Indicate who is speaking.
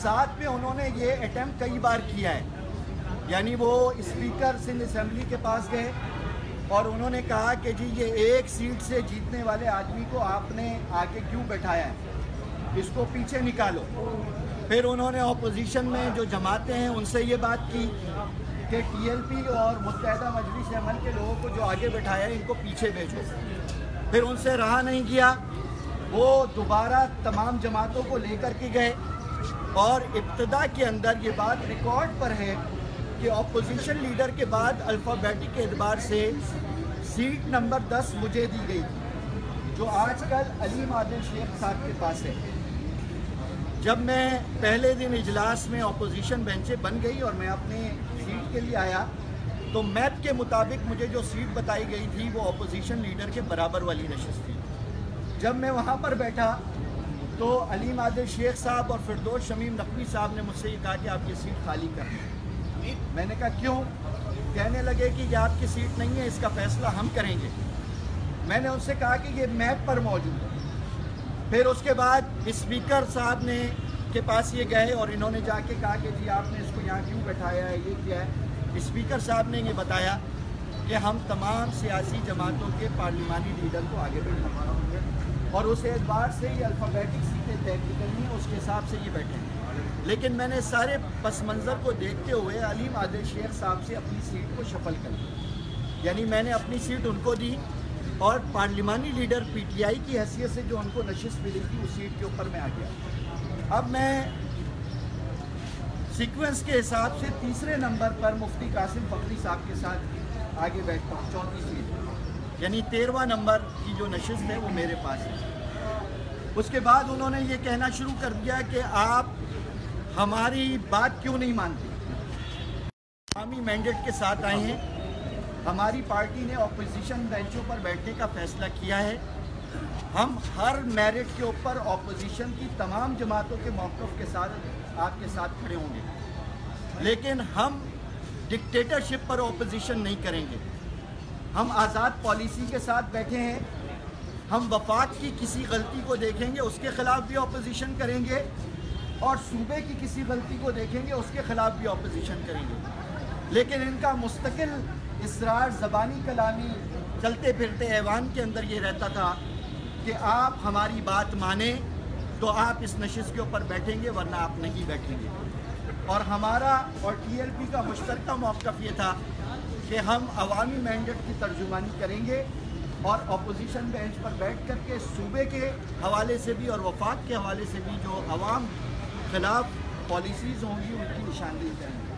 Speaker 1: ساتھ میں انہوں نے یہ اٹیمپٹ کئی بار کیا ہے، یعنی وہ اسپیکر سندھ اسمبلی کے پاس گئے اور انہوں نے کہا کہ جی یہ ایک سیٹ سے جیتنے والے آدمی کو آپ نے آگے کیوں بٹھایا ہے، اس کو پیچھے نکالو۔ پھر انہوں نے اپوزیشن میں جو جماعتیں ہیں ان سے یہ بات کی کہ ٹی ایل پی اور متحدہ مجلس عمل کے لوگوں کو جو آگے بٹھایا ہے ان کو پیچھے بھیجو۔ پھر ان سے رہا نہیں کیا، وہ دوبارہ تمام جماعتوں کو لے کر کے گئے اور ابتدا کے اندر یہ بات ریکارڈ پر ہے کہ اپوزیشن لیڈر کے بعد الفابیٹک کے اعتبار سے سیٹ نمبر 10 مجھے دی گئی تھی، جو آج کل علیم عادل شیخ صاحب کے پاس ہے۔ جب میں پہلے دن اجلاس میں اپوزیشن بینچیں بن گئی اور میں اپنے سیٹ کے لیے آیا تو میپ کے مطابق مجھے جو سیٹ بتائی گئی تھی وہ اپوزیشن لیڈر کے برابر والی نشست تھی۔ جب میں وہاں پر بیٹھا تو علیم عادل شیخ صاحب اور فردوس شمیم نقوی صاحب نے مجھ سے یہ کہا کہ آپ یہ سیٹ خالی کر دیں۔ میں نے کہا کیوں؟ کہنے لگے کہ یہ آپ کی سیٹ نہیں ہے، اس کا فیصلہ ہم کریں گے۔ میں نے ان سے کہا کہ یہ میپ پر موجود ہے۔ پھر اس کے بعد اسپیکر صاحب نے کے پاس یہ گئے اور انہوں نے جا کے کہا کہ جی آپ نے اس کو یہاں کیوں بٹھایا ہے، یہ کیا ہے؟ اسپیکر صاحب نے یہ بتایا کہ ہم تمام سیاسی جماعتوں کے پارلیمانی لیڈر کو آگے بٹھانا اور اس اعتبار سے یہ الفابیٹک سیٹیں طے کی گئی ہیں، اس کے حساب سے یہ بیٹھے ہیں۔ لیکن میں نے سارے پس منظر کو دیکھتے ہوئے علیم عادل شیخ صاحب سے اپنی سیٹ کو شفل کر دیا، یعنی میں نے اپنی سیٹ ان کو دی اور پارلیمانی لیڈر پی ٹی آئی کی حیثیت سے جو ان کو نشست ملی تھی اس سیٹ کے اوپر میں آ گیا۔ اب میں سیکوینس کے حساب سے تیسرے نمبر پر مفتی قاسم فقری صاحب کے ساتھ آگے بیٹھتا ہوں، چوتھی سیٹ، یعنی 13واں نمبر کی جو نشست ہے وہ میرے پاس ہے۔ اس کے بعد انہوں نے یہ کہنا شروع کر دیا کہ آپ ہماری بات کیوں نہیں مانتے، عوامی مینڈیٹ کے ساتھ آئے ہیں، ہماری پارٹی نے اپوزیشن بینچوں پر بیٹھنے کا فیصلہ کیا ہے، ہم ہر میرٹ کے اوپر اپوزیشن کی تمام جماعتوں کے موقف کے ساتھ آپ کے ساتھ کھڑے ہوں گے، لیکن ہم ڈکٹیٹرشپ پر اپوزیشن نہیں کریں گے، ہم آزاد پالیسی کے ساتھ بیٹھے ہیں، ہم وفاق کی کسی غلطی کو دیکھیں گے اس کے خلاف بھی اپوزیشن کریں گے اور صوبے کی کسی غلطی کو دیکھیں گے اس کے خلاف بھی اپوزیشن کریں گے، لیکن ان کا مستقل اصرار زبانی کلامی چلتے پھرتے ایوان کے اندر یہ رہتا تھا کہ آپ ہماری بات مانیں تو آپ اس نشست کے اوپر بیٹھیں گے ورنہ آپ نہیں بیٹھیں گے۔ اور ہمارا اور ٹی ایل پی کا مشترکہ موقف یہ تھا کہ ہم عوامی مینڈیٹ کی ترجمانی کریں گے اور اپوزیشن بینچ پر بیٹھ کر کے صوبے کے حوالے سے بھی اور وفاق کے حوالے سے بھی جو عوام خلاف پالیسیز ہوں گی ان کی نشاندہی کریں گے۔